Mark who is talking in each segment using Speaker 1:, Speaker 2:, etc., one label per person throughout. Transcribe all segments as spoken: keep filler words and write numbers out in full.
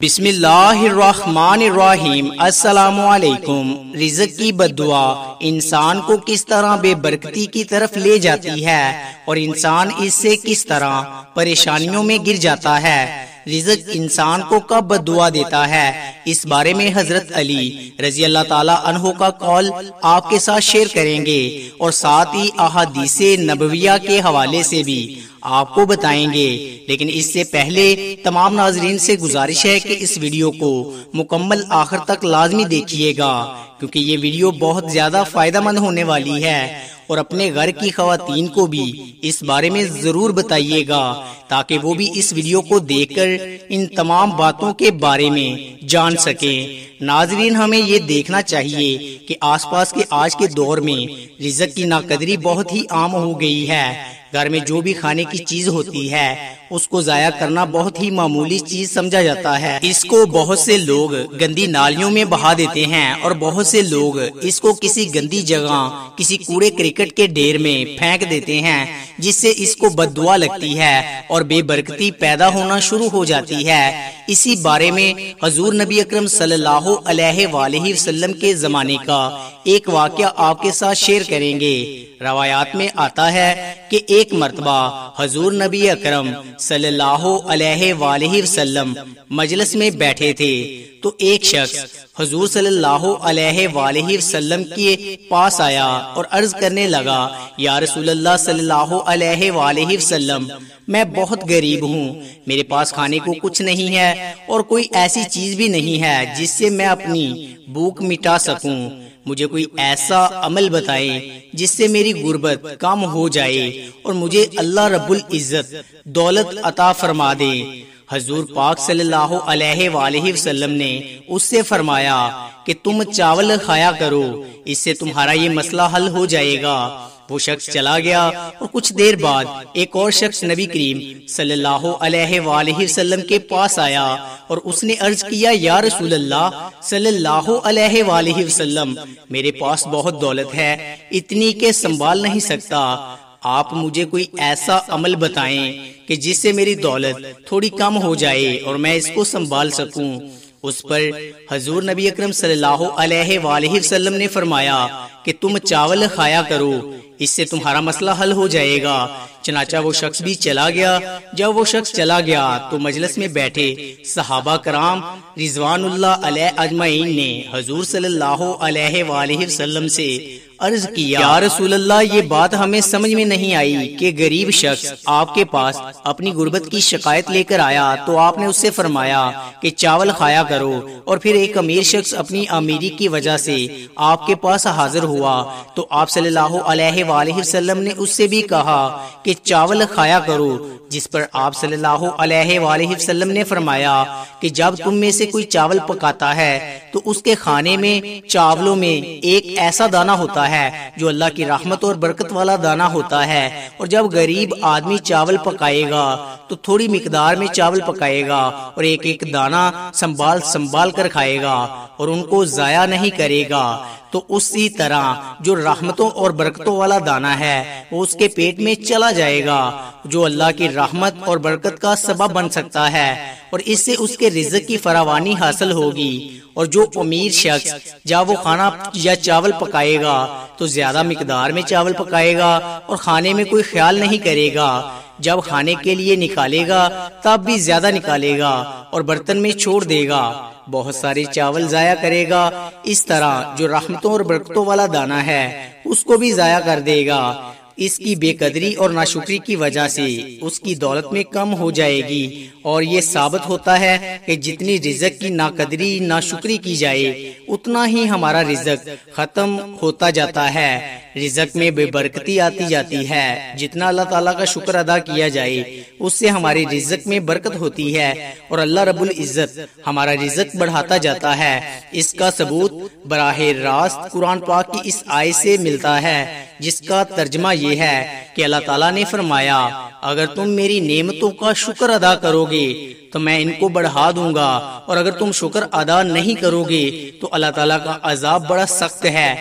Speaker 1: بسم اللہ الرحمن الرحیم۔ السلام علیکم۔ رزق کی بد دعا انسان کو کس طرح بے برکتی کی طرف لے جاتی ہے اور انسان اس سے کس طرح پریشانیوں میں گر جاتا ہے۔ رزق انسان کو کب بد دعا دیتا ہے، اس بارے میں حضرت علی رضی اللہ تعالی عنہ کا قول آپ کے ساتھ شیئر کریں گے اور ساتھ ہی احادیث نبویہ کے حوالے سے بھی آپ کو بتائیں گے۔ لیکن اس سے پہلے تمام ناظرین سے گزارش ہے کہ اس ویڈیو کو مکمل آخر تک لازمی دیکھیے گا، کیونکہ یہ ویڈیو بہت زیادہ فائدہ مند ہونے والی ہے، اور اپنے گھر کی خواتین کو بھی اس بارے میں ضرور بتائیے گا تاکہ وہ بھی اس ویڈیو کو دیکھ کر ان تمام باتوں کے بارے میں جان سکیں۔ ناظرین، ہمیں یہ دیکھنا چاہیے کہ آس پاس کے آج کے دور میں رزق کی ناقدری بہت ہی عام ہو گئی ہے۔ گھر میں جو بھی کھانے کی چیز ہوتی ہے اس کو ضائع کرنا بہت ہی معمولی چیز سمجھا جاتا ہے۔ اس کو بہت سے لوگ گندی نالیوں میں بہا دیتے ہیں اور بہت سے لوگ اس کو کسی گندی جگہ، کسی کوڑے کرکٹ کے ڈھیر میں پھینک دیتے ہیں، جس سے اس کو بد دعا لگتی ہے اور بے برکتی پیدا ہونا شروع ہو جاتی ہے۔ اسی بارے میں حضور نبی اکرم صلی اللہ علیہ وآلہ وسلم کے زمانے کا ایک واقعہ آپ کے ساتھ شیئر کریں گے۔ روایات میں آتا ہے کہ ایک مرتبہ حضور نبی اکرم صلی اللہ علیہ وآلہ وسلم مجلس میں بیٹھے تھے تو ایک شخص حضور صلی اللہ علیہ وآلہ وسلم کے پاس آیا اور عرض کرنے لگا، یا رسول اللہ صلی اللہ علیہ وآلہ وسلم، میں بہت غریب ہوں، میرے پاس کھانے کو کچھ نہیں ہے اور کوئی ایسی چیز بھی نہیں ہے جس سے میں اپنی بھوک مٹا سکوں۔ مجھے کوئی ایسا عمل بتائیں جس سے میری غربت کم ہو جائے اور مجھے اللہ رب العزت دولت عطا فرما دے۔ حضور پاک صلی اللہ علیہ وآلہ وسلم نے اس سے فرمایا کہ تم چاول کھایا کرو، اس سے تمہارا یہ مسئلہ حل ہو جائے گا۔ وہ شخص چلا گیا اور کچھ دیر بعد ایک اور شخص نبی کریم صلی اللہ علیہ وآلہ وسلم کے پاس آیا اور اس نے عرض کیا، یا رسول اللہ صلی اللہ علیہ وآلہ وسلم، میرے پاس بہت دولت ہے، اتنی کہ سنبھال نہیں سکتا، آپ مجھے کوئی ایسا عمل بتائیں کہ جس سے میری دولت تھوڑی کم ہو جائے اور میں اس کو سنبھال سکوں۔ اس پر حضور نبی اکرم صلی اللہ علیہ وآلہ وسلم نے فرمایا کہ تم چاول کھایا کرو، اس سے تمہارا مسئلہ حل ہو جائے گا۔ چنانچہ وہ شخص بھی چلا گیا۔ جب وہ شخص چلا گیا تو مجلس میں بیٹھے صحابہ کرام رضوان اللہ علیہ اجمعین نے حضور صلی اللہ علیہ وآلہ وسلم سے عرض کیا، یا رسول اللہ، یہ بات ہمیں سمجھ میں نہیں آئی کہ غریب شخص آپ کے پاس اپنی غربت کی شکایت لے کر آیا تو آپ نے اس سے فرمایا کہ چاول کھایا کرو، اور پھر ایک امیر شخص اپنی امیری کی وجہ سے آپ کے پاس حاضر ہوا تو آپ صلی اللہ علیہ وآلہ وسلم نے اس سے بھی کہا کہ چاول کھایا کرو، جس پر آپ صلی اللہ علیہ وآلہ وسلم نے فرمایا کہ جب تم میں سے کوئی چاول پکاتا ہے تو اس کے کھانے میں چاولوں میں ایک ایسا دانہ ہوتا ہے جو اللہ کی رحمت اور برکت والا دانہ ہوتا ہے، اور جب غریب آدمی چاول پکائے گا تو تھوڑی مقدار میں چاول پکائے گا اور ایک ایک دانہ سنبھال سنبھال کر کھائے گا اور ان کو ضائع نہیں کرے گا، تو اسی طرح جو رحمتوں اور برکتوں والا دانہ ہے وہ اس کے پیٹ میں چلا جائے گا، جو اللہ کی رحمت اور برکت کا سبب بن سکتا ہے، اور اس سے اس کے رزق کی فراوانی حاصل ہوگی۔ اور جو امیر شخص جب وہ کھانا یا چاول پکائے گا تو زیادہ مقدار میں چاول پکائے گا اور کھانے میں کوئی خیال نہیں کرے گا، جب کھانے کے لیے نکالے گا تب بھی زیادہ نکالے گا اور برتن میں چھوڑ دے گا، بہت سارے چاول ضائع کرے گا۔ اس طرح جو رحمتوں اور برکتوں والا دانہ ہے اس کو بھی ضائع کر دے گا۔ اس کی بے قدری اور ناشکری کی وجہ سے اس کی دولت میں کم ہو جائے گی، اور یہ ثابت ہوتا ہے کہ جتنی رزق کی ناقدری ناشکری کی جائے اتنا ہی ہمارا رزق ختم ہوتا جاتا ہے، رزق میں بے برکتی آتی جاتی ہے۔ جتنا اللہ تعالیٰ کا شکر ادا کیا جائے اس سے ہماری رزق میں برکت ہوتی ہے اور اللہ رب العزت ہمارا رزق بڑھاتا جاتا ہے۔ اس کا ثبوت براہ راست قرآن پاک کی اس آیت سے ملتا ہے، جس کا ترجمہ یہ ہے کہ اللہ تعالیٰ نے فرمایا، اگر تم میری نعمتوں کا شکر ادا کرو گے تو میں ان کو بڑھا دوں گا، اور اگر تم شکر ادا نہیں کرو گے تو اللہ تعالیٰ کا عذاب بڑا سخت ہے۔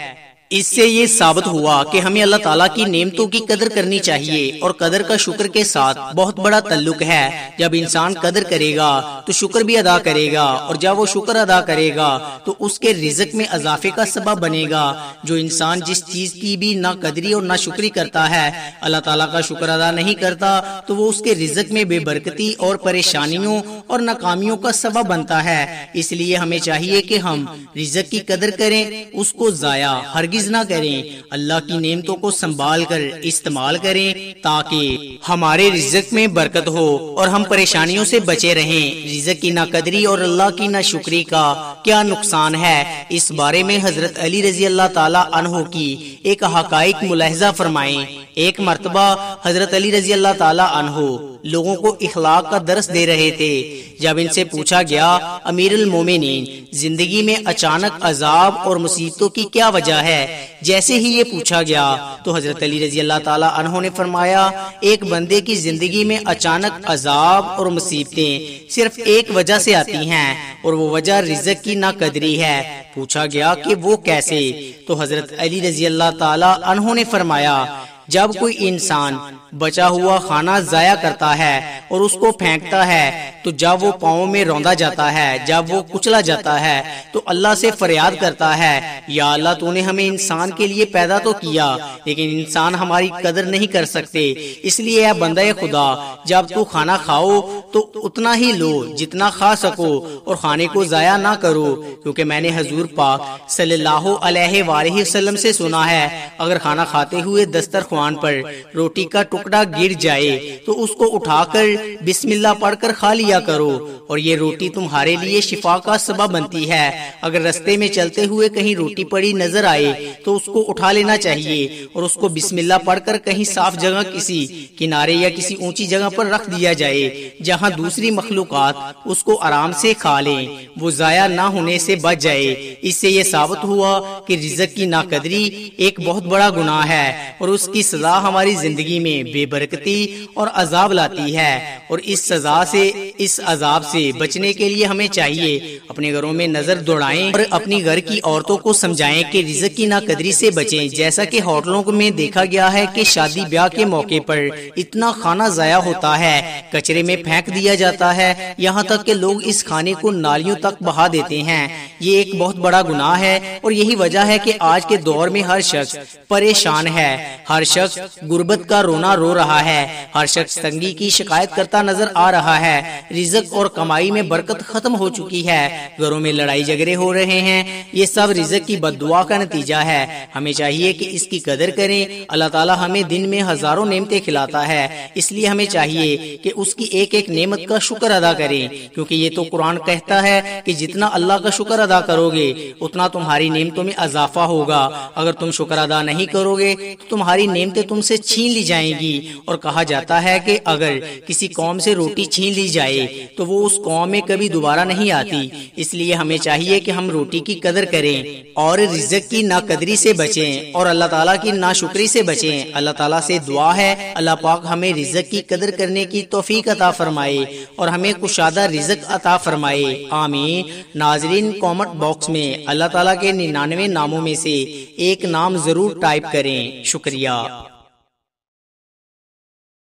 Speaker 1: اس سے یہ ثابت ہوا کہ ہمیں اللہ تعالیٰ کی نعمتوں کی قدر کرنی چاہیے، اور قدر کا شکر کے ساتھ بہت بڑا تعلق ہے۔ جب انسان قدر کرے گا تو شکر بھی ادا کرے گا، اور جب وہ شکر ادا کرے گا تو اس کے رزق میں اضافے کا سبب بنے گا۔ جو انسان جس چیز کی بھی نہ قدری اور نہ شکری کرتا ہے، اللہ تعالیٰ کا شکر ادا نہیں کرتا، تو وہ اس کے رزق میں بے برکتی اور پریشانیوں اور ناکامیوں کا سبب بنتا ہے۔ اس لیے ہمیں چاہیے کہ ہم رزق کی قدر کریں، اس کو ضائع ہرگز نہ کریں، اللہ کی نعمتوں کو سنبھال کر استعمال کریں تاکہ ہمارے رزق میں برکت ہو اور ہم پریشانیوں سے بچے رہیں۔ رزق کی ناقدری اور اللہ کی ناشکری کا کیا نقصان ہے، اس بارے میں حضرت علی رضی اللہ تعالی عنہ کی ایک حقائق ملاحظہ فرمائیں۔ ایک مرتبہ حضرت علی رضی اللہ تعالی عنہ لوگوں کو اخلاق کا درس دے رہے تھے۔ جب ان سے پوچھا گیا امیر المومنین، زندگی میں اچانک عذاب اور مصیبتوں کی کیا وجہ ہے، جیسے ہی یہ پوچھا گیا تو حضرت علی رضی اللہ تعالی عنہ نے فرمایا، ایک بندے کی زندگی میں اچانک عذاب اور مصیبتیں صرف ایک وجہ سے آتی ہیں، اور وہ وجہ رزق کی ناقدری ہے۔ پوچھا گیا کہ وہ کیسے، تو حضرت علی رضی اللہ تعالی عنہ نے فرمایا، جب کوئی انسان بچا ہوا کھانا ضائع کرتا ہے اور اس کو پھینکتا ہے، تو جب وہ پاؤں میں روندا جاتا ہے، جب وہ کچلا جاتا ہے، تو اللہ سے فریاد کرتا ہے، یا اللہ تو نے ہمیں انسان کے لیے پیدا تو کیا، لیکن انسان ہماری قدر نہیں کر سکتے، اس لیے اے بندہ خدا، جب تو کھانا کھاؤ تو اتنا ہی لو جتنا کھا سکو، اور کھانے کو ضائع نہ کرو، کیونکہ میں نے حضور پاک صلی اللہ علیہ وآلہ وسلم سے سنا ہے، اگر کھانا کھاتے ہوئے دسترخوان پر روٹی کا ٹکڑا گر جائے تو اس کو اٹھا کر بسم اللہ پڑھ کر کھا لیا کرو، اور یہ روٹی تمہارے لیے شفا کا سبب بنتی ہے۔ اگر رستے میں چلتے ہوئے کہیں روٹی پڑی نظر آئے تو اس کو اٹھا لینا چاہیے، اور اس کو بسم اللہ پڑھ کر کہیں صاف جگہ، کسی کنارے یا کسی اونچی جگہ پر رکھ دیا جائے جہاں دوسری مخلوقات اس کو آرام سے کھا لیں، وہ ضائع نہ ہونے سے بچ جائے۔ اس سے یہ ثابت ہوا کہ رزق کی ناقدری ایک بہت بڑا گناہ ہے، اور اس کی سزا ہماری زندگی میں بے برکتی اور عذاب لاتی ہے، اور اس سزا سے، اس عذاب سے بچنے کے لیے ہمیں چاہیے اپنے گھروں میں نظر دوڑائیں اور اپنی گھر کی عورتوں کو سمجھائیں کہ رزق کی ناقدری سے بچیں۔ جیسا کہ ہوٹلوں میں دیکھا گیا ہے کہ شادی بیاہ کے موقع پر اتنا کھانا ضائع ہوتا ہے، کچرے میں پھینک دیا جاتا ہے، یہاں تک کہ لوگ اس کھانے کو نالیوں تک بہا دیتے ہیں۔ یہ ایک بہت بڑا گناہ ہے، اور یہی وجہ ہے کہ آج کے دور میں ہر شخص پریشان ہے، ہر شخص غربت کا رونا رو رہا ہے، ہر شخص تنگی کی شکایت کرتا نظر آ رہا ہے، رزق اور کمائی میں برکت ختم ہو چکی ہے، گھروں میں لڑائی جھگڑے ہو رہے ہیں۔ یہ سب رزق کی بد دعا کا نتیجہ ہے۔ ہمیں چاہیے کہ اس کی قدر کریں۔ اللہ تعالیٰ ہمیں دن میں ہزاروں نعمتیں کھلاتا ہے، اس لیے ہمیں چاہیے کہ اس کی ایک ایک نعمت کا شکر ادا کریں، کیونکہ یہ تو قرآن کہتا ہے کہ جتنا اللہ کا شکر ادا کرو گے اتنا تمہاری نعمتوں میں اضافہ ہوگا، اگر تم شکر ادا نہیں کرو گے تو تمہاری نعمتیں تم سے چھین لی جائیں گی۔ اور کہا جاتا ہے کہ اگر کسی قوم سے روٹی چھین لی جائے تو وہ اس قوم میں کبھی دوبارہ نہیں آتی، اس لیے ہمیں چاہیے کہ ہم روٹی کی قدر کریں اور رزق کی ناقدری سے بچیں اور اللہ تعالیٰ کی ناشکری سے بچیں۔ اللہ تعالیٰ سے دعا ہے اللہ پاک ہمیں رزق کی قدر کرنے کی توفیق عطا فرمائے اور ہمیں کشادہ رزق عطا فرمائے، آمین۔ ناظرین، کامنٹ باکس میں اللہ تعالیٰ کے ننانوے ناموں میں سے ایک نام ضرور ٹائپ کریں۔ شکریہ۔